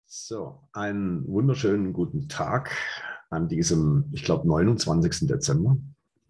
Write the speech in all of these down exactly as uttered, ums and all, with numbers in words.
So, einen wunderschönen guten Tag an diesem, ich glaube, neunundzwanzigsten Dezember.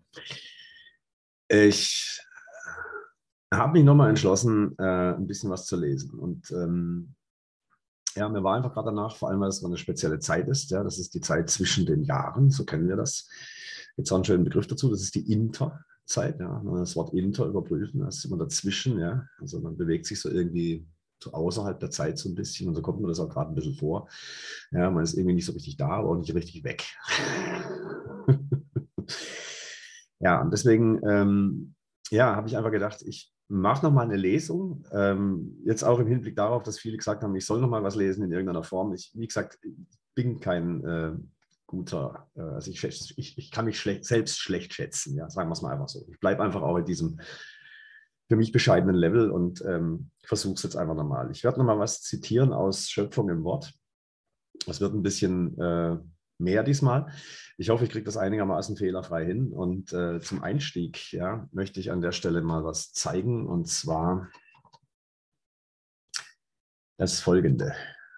Ich habe mich nochmal entschlossen, äh, ein bisschen was zu lesen. Und ähm, ja, mir war einfach gerade danach, vor allem weil es so eine spezielle Zeit ist. Ja, das ist die Zeit zwischen den Jahren, so kennen wir das. Jetzt auch einen schönen Begriff dazu, das ist die Interzeit. Ja, wenn wir das Wort Inter überprüfen, das ist immer dazwischen. Ja, also man bewegt sich so irgendwie so außerhalb der Zeit so ein bisschen und so kommt mir das auch gerade ein bisschen vor. Ja, man ist irgendwie nicht so richtig da, aber auch nicht richtig weg. Ja, und deswegen ähm, ja, habe ich einfach gedacht, ich mache nochmal eine Lesung. Ähm, jetzt auch im Hinblick darauf, dass viele gesagt haben, ich soll nochmal was lesen in irgendeiner Form. Ich, wie gesagt, bin kein äh, guter, äh, also ich, ich, ich kann mich schlecht, selbst schlecht schätzen, ja, sagen wir es mal einfach so. Ich bleibe einfach auch in diesem für mich bescheidenen Level und ähm, versuche es jetzt einfach nochmal. Ich werde nochmal was zitieren aus Schöpfung im Wort. Es wird ein bisschen äh, mehr diesmal. Ich hoffe, ich kriege das einigermaßen fehlerfrei hin. Und äh, zum Einstieg ja, möchte ich an der Stelle mal was zeigen. Und zwar das Folgende.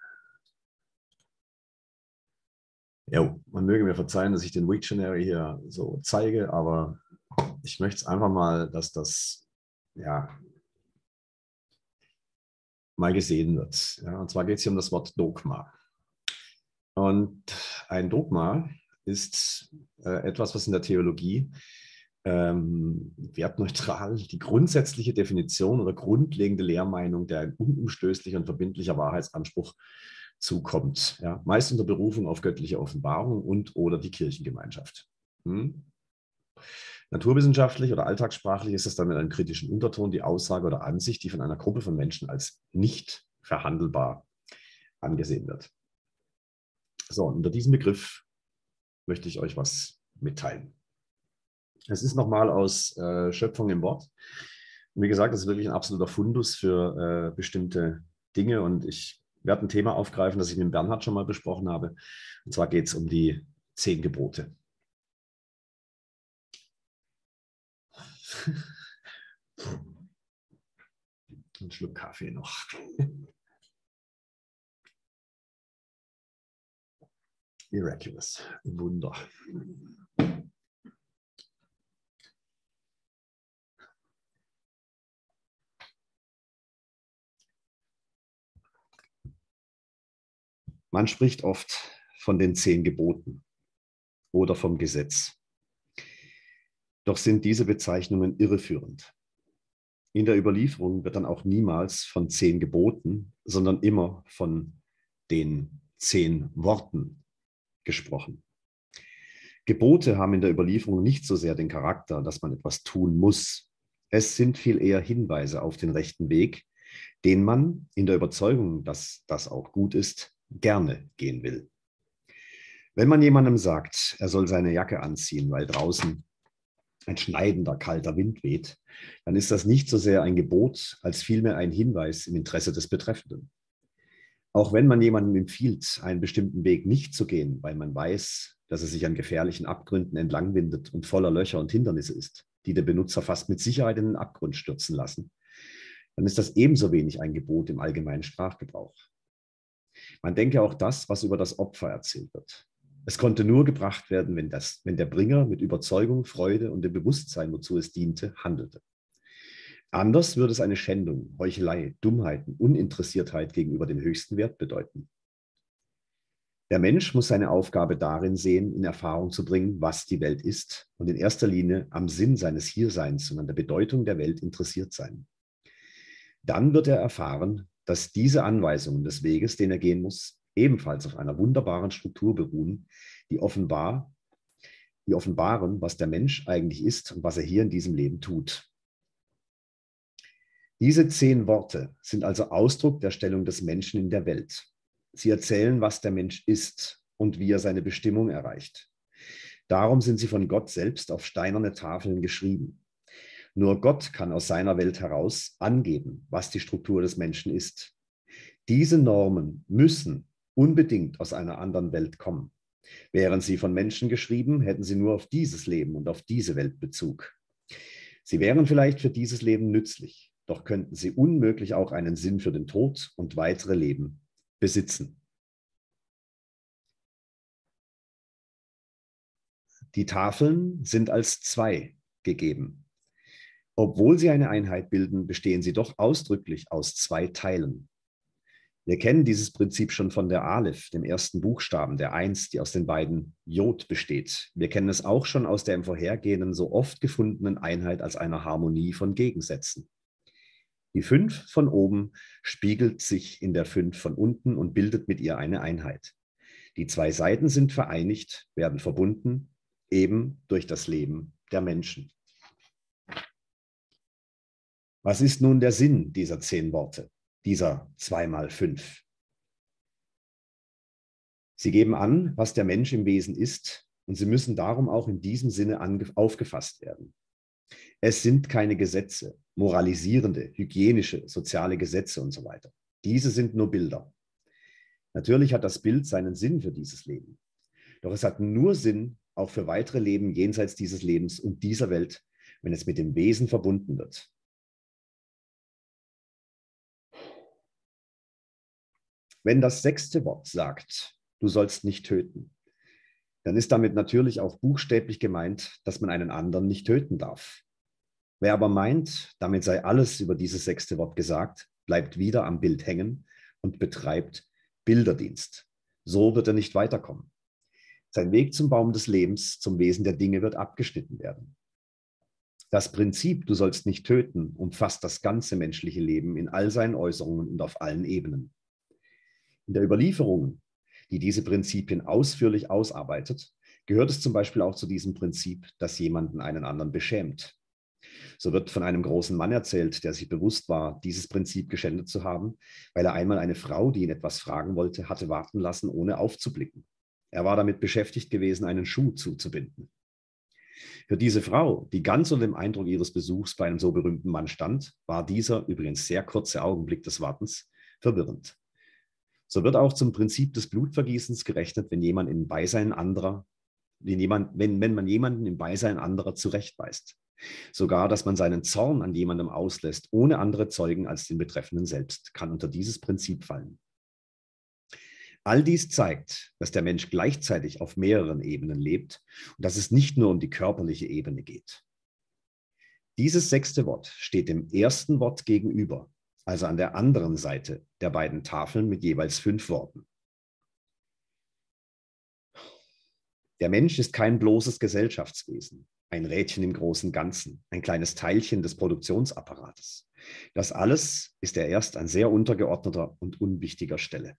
Jo, man möge mir verzeihen, dass ich den Wiktionary hier so zeige, aber ich möchte es einfach mal, dass das ja, mal gesehen wird. Ja, und zwar geht es hier um das Wort Dogma. Und ein Dogma ist äh, etwas, was in der Theologie ähm, wertneutral die grundsätzliche Definition oder grundlegende Lehrmeinung, der ein unumstößlicher und verbindlicher Wahrheitsanspruch zukommt. Ja? Meist unter Berufung auf göttliche Offenbarung und oder die Kirchengemeinschaft. Hm? Naturwissenschaftlich oder alltagssprachlich ist es dann mit einem kritischen Unterton die Aussage oder Ansicht, die von einer Gruppe von Menschen als nicht verhandelbar angesehen wird. So, unter diesem Begriff möchte ich euch was mitteilen. Es ist nochmal aus äh, Schöpfung im Wort. Und wie gesagt, das ist wirklich ein absoluter Fundus für äh, bestimmte Dinge. Und ich werde ein Thema aufgreifen, das ich mit Bernhard schon mal besprochen habe. Und zwar geht es um die zehn Gebote. Ein Schluck Kaffee noch. Miraculous. Wunder. Man spricht oft von den zehn Geboten oder vom Gesetz. Doch sind diese Bezeichnungen irreführend. In der Überlieferung wird dann auch niemals von zehn Geboten, sondern immer von den zehn Worten gesprochen. Gebote haben in der Überlieferung nicht so sehr den Charakter, dass man etwas tun muss. Es sind viel eher Hinweise auf den rechten Weg, den man in der Überzeugung, dass das auch gut ist, gerne gehen will. Wenn man jemandem sagt, er soll seine Jacke anziehen, weil draußen ein schneidender, kalter Wind weht, dann ist das nicht so sehr ein Gebot, als vielmehr ein Hinweis im Interesse des Betreffenden. Auch wenn man jemandem empfiehlt, einen bestimmten Weg nicht zu gehen, weil man weiß, dass er sich an gefährlichen Abgründen entlangwindet und voller Löcher und Hindernisse ist, die den Benutzer fast mit Sicherheit in den Abgrund stürzen lassen, dann ist das ebenso wenig ein Gebot im allgemeinen Sprachgebrauch. Man denke auch das, was über das Opfer erzählt wird. Es konnte nur gebracht werden, wenn, das, wenn der Bringer mit Überzeugung, Freude und dem Bewusstsein, wozu es diente, handelte. Anders würde es eine Schändung, Heuchelei, Dummheiten, Uninteressiertheit gegenüber dem höchsten Wert bedeuten. Der Mensch muss seine Aufgabe darin sehen, in Erfahrung zu bringen, was die Welt ist und in erster Linie am Sinn seines Hierseins und an der Bedeutung der Welt interessiert sein. Dann wird er erfahren, dass diese Anweisungen des Weges, den er gehen muss, ebenfalls auf einer wunderbaren Struktur beruhen, die offenbar, die offenbaren, was der Mensch eigentlich ist und was er hier in diesem Leben tut. Diese zehn Worte sind also Ausdruck der Stellung des Menschen in der Welt. Sie erzählen, was der Mensch ist und wie er seine Bestimmung erreicht. Darum sind sie von Gott selbst auf steinerne Tafeln geschrieben. Nur Gott kann aus seiner Welt heraus angeben, was die Struktur des Menschen ist. Diese Normen müssen unbedingt aus einer anderen Welt kommen. Wären sie von Menschen geschrieben, hätten sie nur auf dieses Leben und auf diese Welt Bezug. Sie wären vielleicht für dieses Leben nützlich, doch könnten sie unmöglich auch einen Sinn für den Tod und weitere Leben besitzen. Die Tafeln sind als zwei gegeben. Obwohl sie eine Einheit bilden, bestehen sie doch ausdrücklich aus zwei Teilen. Wir kennen dieses Prinzip schon von der Aleph, dem ersten Buchstaben, der Eins, die aus den beiden Jod besteht. Wir kennen es auch schon aus der im Vorhergehenden so oft gefundenen Einheit als einer Harmonie von Gegensätzen. Die Fünf von oben spiegelt sich in der Fünf von unten und bildet mit ihr eine Einheit. Die zwei Seiten sind vereinigt, werden verbunden, eben durch das Leben der Menschen. Was ist nun der Sinn dieser zehn Worte, dieser zwei mal fünf? Sie geben an, was der Mensch im Wesen ist, und sie müssen darum auch in diesem Sinne aufgefasst werden. Es sind keine Gesetze, moralisierende, hygienische, soziale Gesetze und so weiter. Diese sind nur Bilder. Natürlich hat das Bild seinen Sinn für dieses Leben. Doch es hat nur Sinn, auch für weitere Leben jenseits dieses Lebens und dieser Welt, wenn es mit dem Wesen verbunden wird. Wenn das sechste Wort sagt, du sollst nicht töten, dann ist damit natürlich auch buchstäblich gemeint, dass man einen anderen nicht töten darf. Wer aber meint, damit sei alles über dieses sechste Wort gesagt, bleibt wieder am Bild hängen und betreibt Bilderdienst. So wird er nicht weiterkommen. Sein Weg zum Baum des Lebens, zum Wesen der Dinge wird abgeschnitten werden. Das Prinzip, du sollst nicht töten, umfasst das ganze menschliche Leben in all seinen Äußerungen und auf allen Ebenen. In der Überlieferung, die diese Prinzipien ausführlich ausarbeitet, gehört es zum Beispiel auch zu diesem Prinzip, dass jemanden einen anderen beschämt. So wird von einem großen Mann erzählt, der sich bewusst war, dieses Prinzip geschändet zu haben, weil er einmal eine Frau, die ihn etwas fragen wollte, hatte warten lassen, ohne aufzublicken. Er war damit beschäftigt gewesen, einen Schuh zuzubinden. Für diese Frau, die ganz unter dem Eindruck ihres Besuchs bei einem so berühmten Mann stand, war dieser übrigens sehr kurze Augenblick des Wartens verwirrend. So wird auch zum Prinzip des Blutvergießens gerechnet, wenn jemand im Beisein anderer, wenn, jemand, wenn, wenn man jemanden im Beisein anderer zurechtweist. Sogar, dass man seinen Zorn an jemandem auslässt, ohne andere Zeugen als den Betreffenden selbst, kann unter dieses Prinzip fallen. All dies zeigt, dass der Mensch gleichzeitig auf mehreren Ebenen lebt und dass es nicht nur um die körperliche Ebene geht. Dieses sechste Wort steht dem ersten Wort gegenüber, also an der anderen Seite der beiden Tafeln mit jeweils fünf Worten. Der Mensch ist kein bloßes Gesellschaftswesen, ein Rädchen im großen Ganzen, ein kleines Teilchen des Produktionsapparates. Das alles ist er erst an sehr untergeordneter und unwichtiger Stelle.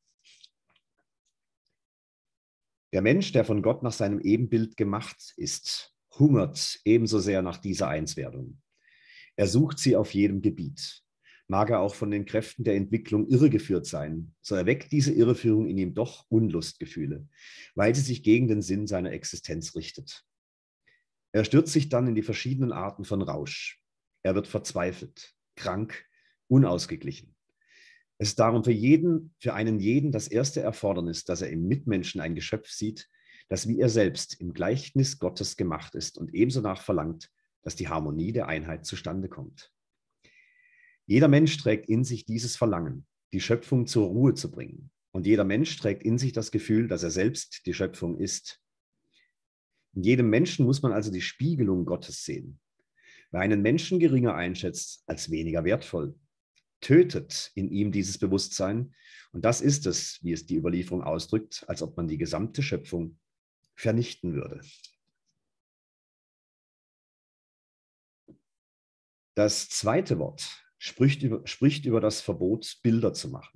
Der Mensch, der von Gott nach seinem Ebenbild gemacht ist, hungert ebenso sehr nach dieser Einswerdung. Er sucht sie auf jedem Gebiet. Mag er auch von den Kräften der Entwicklung irregeführt sein, so erweckt diese Irreführung in ihm doch Unlustgefühle, weil sie sich gegen den Sinn seiner Existenz richtet. Er stürzt sich dann in die verschiedenen Arten von Rausch. Er wird verzweifelt, krank, unausgeglichen. Es ist darum für jeden, für einen jeden das erste Erfordernis, dass er im Mitmenschen ein Geschöpf sieht, das wie er selbst im Gleichnis Gottes gemacht ist und ebenso nachverlangt, dass die Harmonie der Einheit zustande kommt. Jeder Mensch trägt in sich dieses Verlangen, die Schöpfung zur Ruhe zu bringen. Und jeder Mensch trägt in sich das Gefühl, dass er selbst die Schöpfung ist. In jedem Menschen muss man also die Spiegelung Gottes sehen. Wer einen Menschen geringer einschätzt als weniger wertvoll, tötet in ihm dieses Bewusstsein. Und das ist es, wie es die Überlieferung ausdrückt, als ob man die gesamte Schöpfung vernichten würde. Das zweite Wort spricht über, spricht über das Verbot, Bilder zu machen.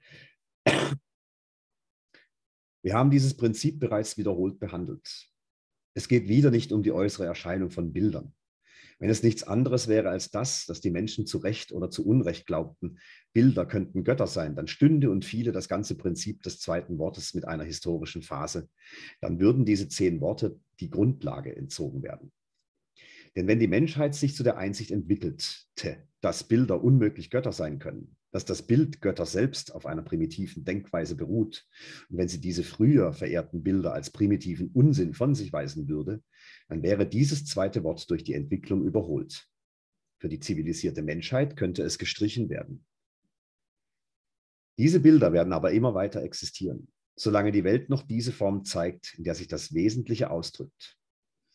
Wir haben dieses Prinzip bereits wiederholt behandelt. Es geht wieder nicht um die äußere Erscheinung von Bildern. Wenn es nichts anderes wäre als das, dass die Menschen zu Recht oder zu Unrecht glaubten, Bilder könnten Götter sein, dann stünde und fiele das ganze Prinzip des zweiten Wortes mit einer historischen Phase. Dann würden diese zehn Worte die Grundlage entzogen werden. Denn wenn die Menschheit sich zu der Einsicht entwickelte, dass Bilder unmöglich Götter sein können, dass das Bild Götter selbst auf einer primitiven Denkweise beruht, und wenn sie diese früher verehrten Bilder als primitiven Unsinn von sich weisen würde, dann wäre dieses zweite Wort durch die Entwicklung überholt. Für die zivilisierte Menschheit könnte es gestrichen werden. Diese Bilder werden aber immer weiter existieren, solange die Welt noch diese Form zeigt, in der sich das Wesentliche ausdrückt.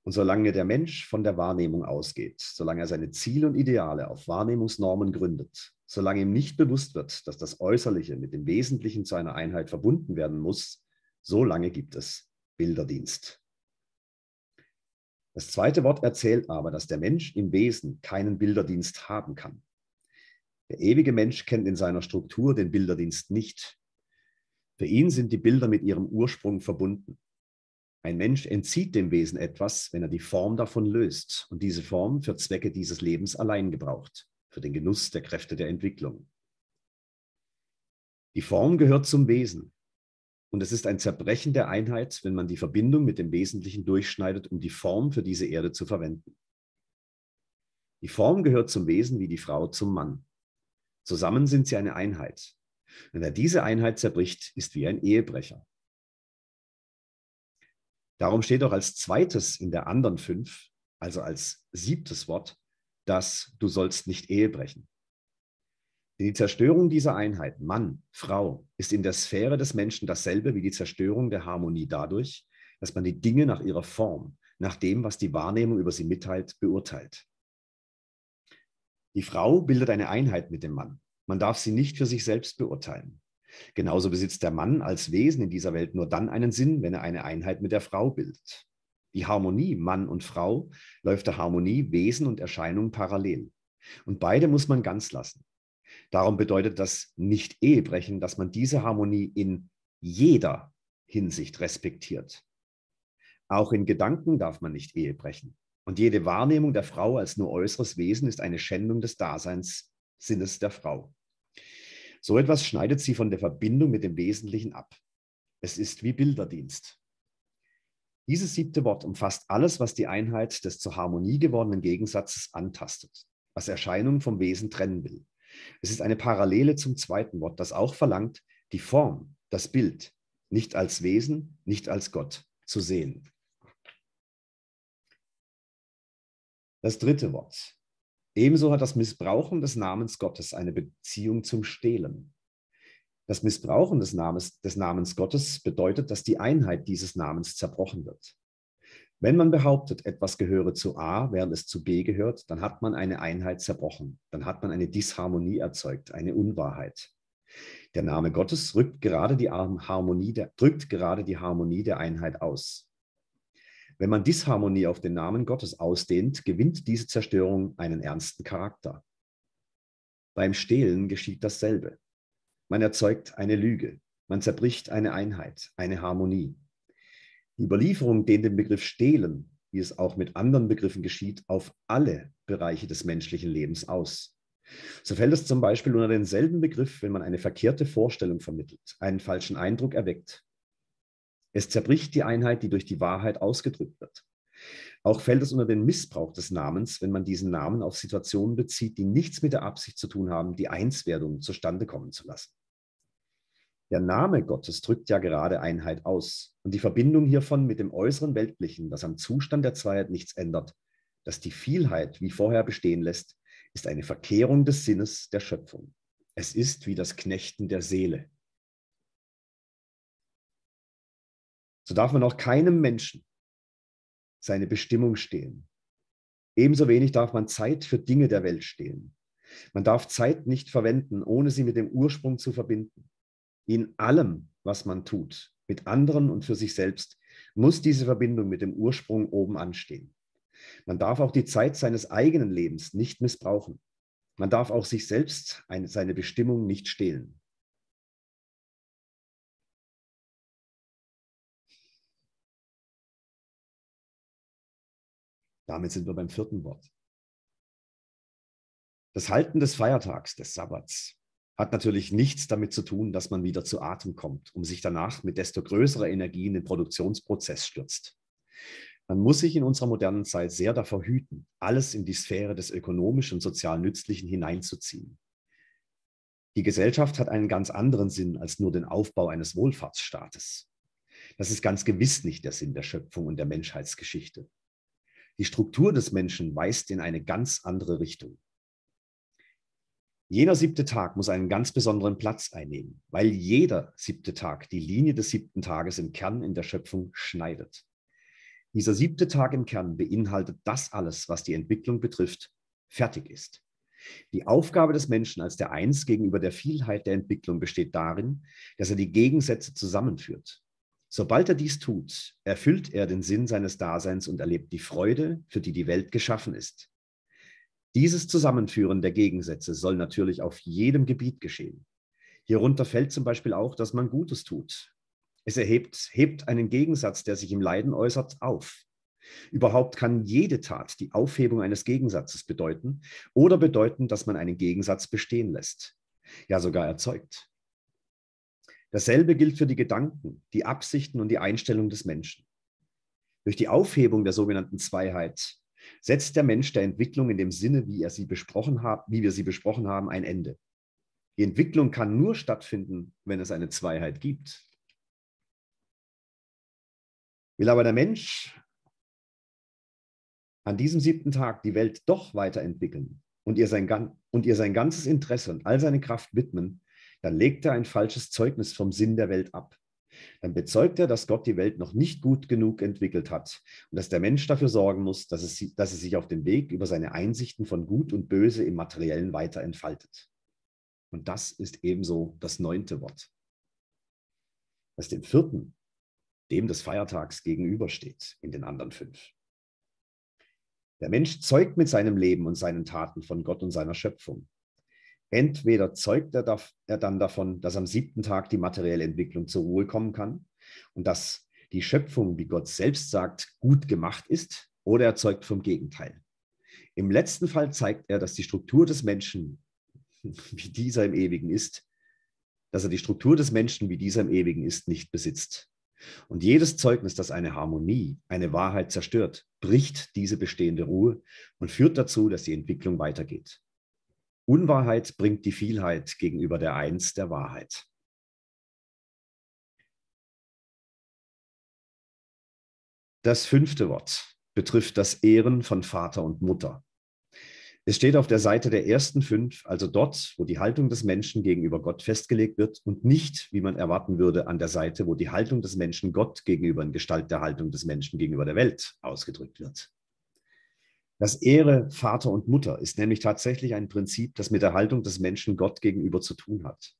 Und solange der Mensch von der Wahrnehmung ausgeht, solange er seine Ziele und Ideale auf Wahrnehmungsnormen gründet, solange ihm nicht bewusst wird, dass das Äußerliche mit dem Wesentlichen zu einer Einheit verbunden werden muss, solange gibt es Bilderdienst. Das zweite Wort erzählt aber, dass der Mensch im Wesen keinen Bilderdienst haben kann. Der ewige Mensch kennt in seiner Struktur den Bilderdienst nicht. Für ihn sind die Bilder mit ihrem Ursprung verbunden. Ein Mensch entzieht dem Wesen etwas, wenn er die Form davon löst und diese Form für Zwecke dieses Lebens allein gebraucht, für den Genuss der Kräfte der Entwicklung. Die Form gehört zum Wesen. Und es ist ein Zerbrechen der Einheit, wenn man die Verbindung mit dem Wesentlichen durchschneidet, um die Form für diese Erde zu verwenden. Die Form gehört zum Wesen wie die Frau zum Mann. Zusammen sind sie eine Einheit. Und wer diese Einheit zerbricht, ist wie ein Ehebrecher. Darum steht auch als zweites in der anderen fünf, also als siebtes Wort, dass du sollst nicht Ehe brechen. Die Zerstörung dieser Einheit, Mann, Frau, ist in der Sphäre des Menschen dasselbe wie die Zerstörung der Harmonie dadurch, dass man die Dinge nach ihrer Form, nach dem, was die Wahrnehmung über sie mitteilt, beurteilt. Die Frau bildet eine Einheit mit dem Mann. Man darf sie nicht für sich selbst beurteilen. Genauso besitzt der Mann als Wesen in dieser Welt nur dann einen Sinn, wenn er eine Einheit mit der Frau bildet. Die Harmonie Mann und Frau läuft der Harmonie Wesen und Erscheinung parallel. Und beide muss man ganz lassen. Darum bedeutet das Nicht-Ehebrechen, dass man diese Harmonie in jeder Hinsicht respektiert. Auch in Gedanken darf man nicht Ehe brechen. Und jede Wahrnehmung der Frau als nur äußeres Wesen ist eine Schändung des Daseinssinnes der Frau. So etwas schneidet sie von der Verbindung mit dem Wesentlichen ab. Es ist wie Bilderdienst. Dieses siebte Wort umfasst alles, was die Einheit des zur Harmonie gewordenen Gegensatzes antastet, was Erscheinung vom Wesen trennen will. Es ist eine Parallele zum zweiten Wort, das auch verlangt, die Form, das Bild, nicht als Wesen, nicht als Gott zu sehen. Das dritte Wort. Ebenso hat das Missbrauchen des Namens Gottes eine Beziehung zum Stehlen. Das Missbrauchen des Namens, des Namens Gottes bedeutet, dass die Einheit dieses Namens zerbrochen wird. Wenn man behauptet, etwas gehöre zu A, während es zu B gehört, dann hat man eine Einheit zerbrochen. Dann hat man eine Disharmonie erzeugt, eine Unwahrheit. Der Name Gottes rückt gerade die Harmonie der, drückt gerade die Harmonie der Einheit aus. Wenn man Disharmonie auf den Namen Gottes ausdehnt, gewinnt diese Zerstörung einen ernsten Charakter. Beim Stehlen geschieht dasselbe. Man erzeugt eine Lüge. Man zerbricht eine Einheit, eine Harmonie. Die Überlieferung dehnt den Begriff Stehlen, wie es auch mit anderen Begriffen geschieht, auf alle Bereiche des menschlichen Lebens aus. So fällt es zum Beispiel unter denselben Begriff, wenn man eine verkehrte Vorstellung vermittelt, einen falschen Eindruck erweckt. Es zerbricht die Einheit, die durch die Wahrheit ausgedrückt wird. Auch fällt es unter den Missbrauch des Namens, wenn man diesen Namen auf Situationen bezieht, die nichts mit der Absicht zu tun haben, die Einswerdung zustande kommen zu lassen. Der Name Gottes drückt ja gerade Einheit aus und die Verbindung hiervon mit dem äußeren Weltlichen, das am Zustand der Zweiheit nichts ändert, das die Vielheit wie vorher bestehen lässt, ist eine Verkehrung des Sinnes der Schöpfung. Es ist wie das Knechten der Seele. So darf man auch keinem Menschen seine Bestimmung stehlen. Ebenso wenig darf man Zeit für Dinge der Welt stehlen. Man darf Zeit nicht verwenden, ohne sie mit dem Ursprung zu verbinden. In allem, was man tut, mit anderen und für sich selbst, muss diese Verbindung mit dem Ursprung oben anstehen. Man darf auch die Zeit seines eigenen Lebens nicht missbrauchen. Man darf auch sich selbst eine, seine Bestimmung nicht stehlen. Damit sind wir beim vierten Wort. Das Halten des Feiertags, des Sabbats, hat natürlich nichts damit zu tun, dass man wieder zu Atem kommt, um sich danach mit desto größerer Energie in den Produktionsprozess stürzt. Man muss sich in unserer modernen Zeit sehr davor hüten, alles in die Sphäre des ökonomisch und sozial Nützlichen hineinzuziehen. Die Gesellschaft hat einen ganz anderen Sinn als nur den Aufbau eines Wohlfahrtsstaates. Das ist ganz gewiss nicht der Sinn der Schöpfung und der Menschheitsgeschichte. Die Struktur des Menschen weist in eine ganz andere Richtung. Jener siebte Tag muss einen ganz besonderen Platz einnehmen, weil jeder siebte Tag die Linie des siebten Tages im Kern in der Schöpfung schneidet. Dieser siebte Tag im Kern beinhaltet das alles, was die Entwicklung betrifft, fertig ist. Die Aufgabe des Menschen als der Eins gegenüber der Vielheit der Entwicklung besteht darin, dass er die Gegensätze zusammenführt. Sobald er dies tut, erfüllt er den Sinn seines Daseins und erlebt die Freude, für die die Welt geschaffen ist. Dieses Zusammenführen der Gegensätze soll natürlich auf jedem Gebiet geschehen. Hierunter fällt zum Beispiel auch, dass man Gutes tut. Es erhebt, hebt einen Gegensatz, der sich im Leiden äußert, auf. Überhaupt kann jede Tat die Aufhebung eines Gegensatzes bedeuten oder bedeuten, dass man einen Gegensatz bestehen lässt, ja sogar erzeugt. Dasselbe gilt für die Gedanken, die Absichten und die Einstellung des Menschen. Durch die Aufhebung der sogenannten Zweiheit setzt der Mensch der Entwicklung in dem Sinne, wie, er sie besprochen hat, wie wir sie besprochen haben, ein Ende. Die Entwicklung kann nur stattfinden, wenn es eine Zweiheit gibt. Will aber der Mensch an diesem siebten Tag die Welt doch weiterentwickeln und ihr sein, und ihr sein ganzes Interesse und all seine Kraft widmen, dann legt er ein falsches Zeugnis vom Sinn der Welt ab. Dann bezeugt er, dass Gott die Welt noch nicht gut genug entwickelt hat und dass der Mensch dafür sorgen muss, dass es, dass es sich auf dem Weg über seine Einsichten von Gut und Böse im Materiellen weiter entfaltet. Und das ist ebenso das neunte Wort, das dem vierten, dem des Feiertags, gegenübersteht in den anderen fünf. Der Mensch zeugt mit seinem Leben und seinen Taten von Gott und seiner Schöpfung. Entweder zeugt er, er dann davon, dass am siebten Tag die materielle Entwicklung zur Ruhe kommen kann und dass die Schöpfung, wie Gott selbst sagt, gut gemacht ist, oder er zeugt vom Gegenteil. Im letzten Fall zeigt er, dass die Struktur des Menschen, wie dieser im Ewigen ist, dass er die Struktur des Menschen, wie dieser im Ewigen ist, nicht besitzt. Und jedes Zeugnis, das eine Harmonie, eine Wahrheit zerstört, bricht diese bestehende Ruhe und führt dazu, dass die Entwicklung weitergeht. Unwahrheit bringt die Vielheit gegenüber der Eins der Wahrheit. Das fünfte Wort betrifft das Ehren von Vater und Mutter. Es steht auf der Seite der ersten fünf, also dort, wo die Haltung des Menschen gegenüber Gott festgelegt wird und nicht, wie man erwarten würde, an der Seite, wo die Haltung des Menschen Gott gegenüber in Gestalt der Haltung des Menschen gegenüber der Welt ausgedrückt wird. Das Ehre Vater und Mutter ist nämlich tatsächlich ein Prinzip, das mit der Haltung des Menschen Gott gegenüber zu tun hat.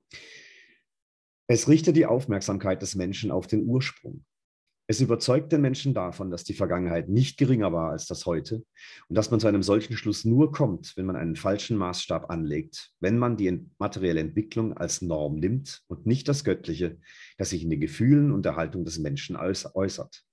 Es richtet die Aufmerksamkeit des Menschen auf den Ursprung. Es überzeugt den Menschen davon, dass die Vergangenheit nicht geringer war als das Heute und dass man zu einem solchen Schluss nur kommt, wenn man einen falschen Maßstab anlegt, wenn man die materielle Entwicklung als Norm nimmt und nicht das Göttliche, das sich in den Gefühlen und der Haltung des Menschen äußert.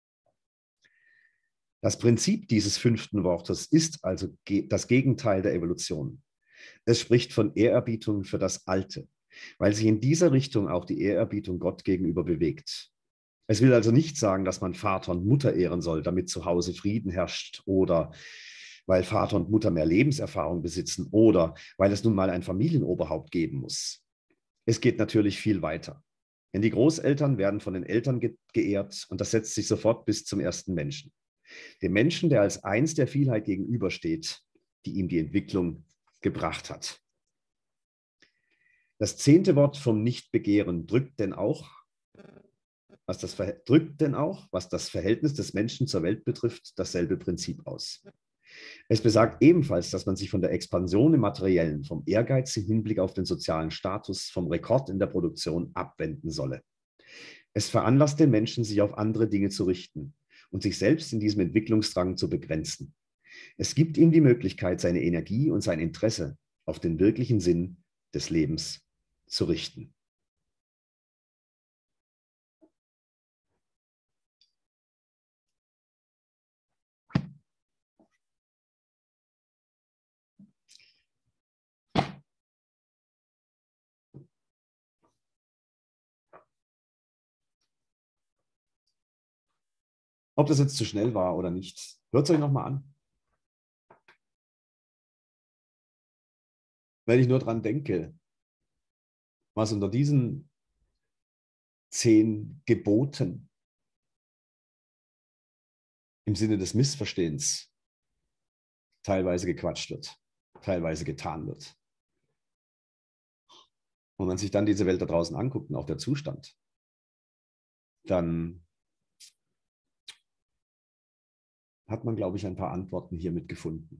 Das Prinzip dieses fünften Wortes ist also das Gegenteil der Evolution. Es spricht von Ehrerbietung für das Alte, weil sich in dieser Richtung auch die Ehrerbietung Gott gegenüber bewegt. Es will also nicht sagen, dass man Vater und Mutter ehren soll, damit zu Hause Frieden herrscht oder weil Vater und Mutter mehr Lebenserfahrung besitzen oder weil es nun mal ein Familienoberhaupt geben muss. Es geht natürlich viel weiter. Denn die Großeltern werden von den Eltern ge- geehrt und das setzt sich sofort bis zum ersten Menschen. Dem Menschen, der als eins der Vielheit gegenübersteht, die ihm die Entwicklung gebracht hat. Das zehnte Wort vom Nichtbegehren drückt denn auch, was das, drückt denn auch, was das Verhältnis des Menschen zur Welt betrifft, dasselbe Prinzip aus. Es besagt ebenfalls, dass man sich von der Expansion im Materiellen, vom Ehrgeiz im Hinblick auf den sozialen Status, vom Rekord in der Produktion abwenden solle. Es veranlasst den Menschen, sich auf andere Dinge zu richten und sich selbst in diesem Entwicklungsdrang zu begrenzen. Es gibt ihm die Möglichkeit, seine Energie und sein Interesse auf den wirklichen Sinn des Lebens zu richten. Ob das jetzt zu schnell war oder nicht, hört es euch nochmal an. Wenn ich nur dran denke, was unter diesen zehn Geboten im Sinne des Missverstehens teilweise gequatscht wird, teilweise getan wird. Und man sich dann diese Welt da draußen anguckt und auch der Zustand, dann hat man, glaube ich, ein paar Antworten hiermit gefunden.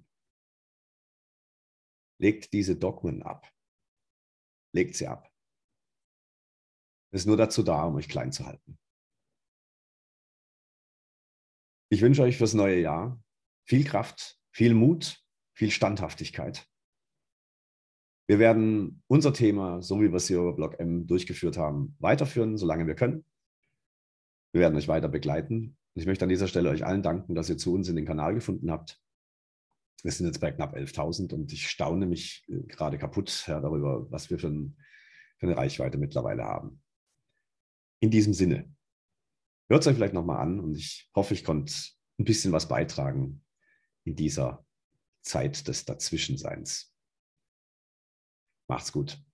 Legt diese Dogmen ab. Legt sie ab. Es ist nur dazu da, um euch klein zu halten. Ich wünsche euch fürs neue Jahr viel Kraft, viel Mut, viel Standhaftigkeit. Wir werden unser Thema, so wie wir es hier über Block M durchgeführt haben, weiterführen, solange wir können. Wir werden euch weiter begleiten. Und ich möchte an dieser Stelle euch allen danken, dass ihr zu uns in den Kanal gefunden habt. Wir sind jetzt bei knapp elftausend und ich staune mich gerade kaputt ja, darüber, was wir für, ein, für eine Reichweite mittlerweile haben. In diesem Sinne, hört es euch vielleicht nochmal an und ich hoffe, ich konnte ein bisschen was beitragen in dieser Zeit des Dazwischenseins. Macht's gut.